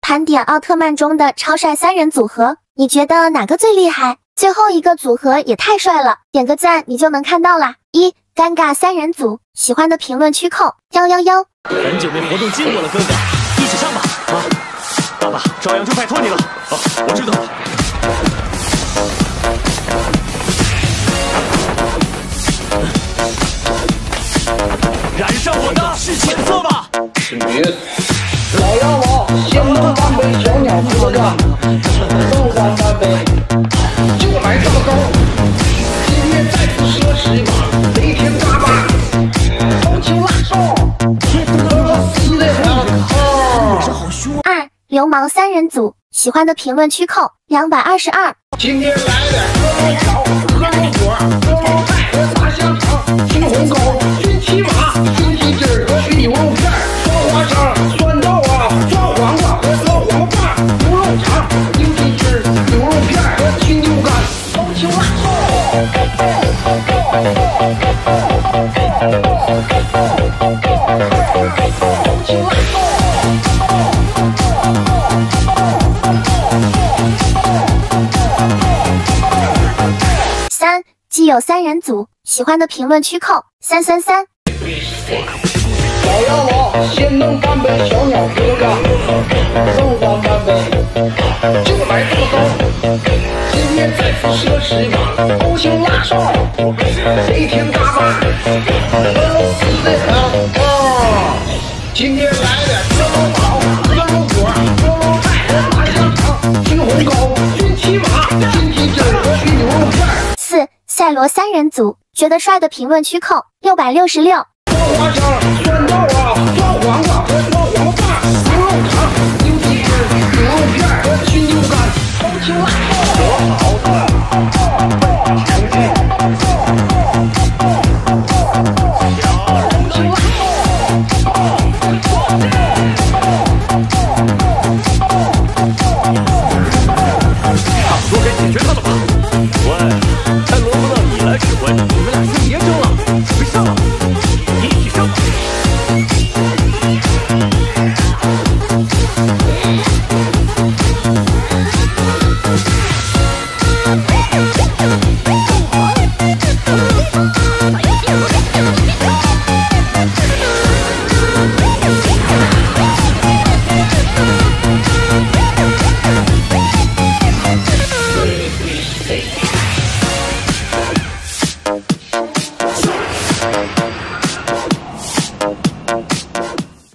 盘点奥特曼中的超帅三人组合，你觉得哪个最厉害？最后一个组合也太帅了，点个赞你就能看到啦。尴尬三人组，喜欢的评论区扣111。 很久没活动筋骨了，哥哥，一起上吧！啊，爸爸，朝阳就拜托你了。啊，我知道了。染上我的是浅色吧？ 别，老妖王，先能半杯小鸟哥哥，送上半杯，就来这么高。今夜再次奢侈吧，雷天大吧，偷情辣手，死的很。 2流氓三人组，喜欢的评论区扣222。 今天来点喝龙草、喝龙果、喝龙菜、大香肠、青红膏、熏骑马、熏鸡筋儿和熏牛肉片、酸花生、酸豆啊、酸黄瓜和酸黄瓜、牛肉肠、牛鸡筋儿、牛肉片和熏牛肝、烧青辣手。 3基友三人组，喜欢的评论区扣333。 老妖王，先能半杯小鸟哥哥，送上半杯，就来这么高。今夜再次奢侈吧，偷情辣手，雷天大吧，死的很。今天来点喝龙草、喝龙果、喝龙菜、大香肠、青红膏、熏骑马、熏鸡筋儿和熏牛肉片。 4赛罗三人组，觉得帅的评论区扣666。 酸花生、酸豆啊、酸黄瓜和酸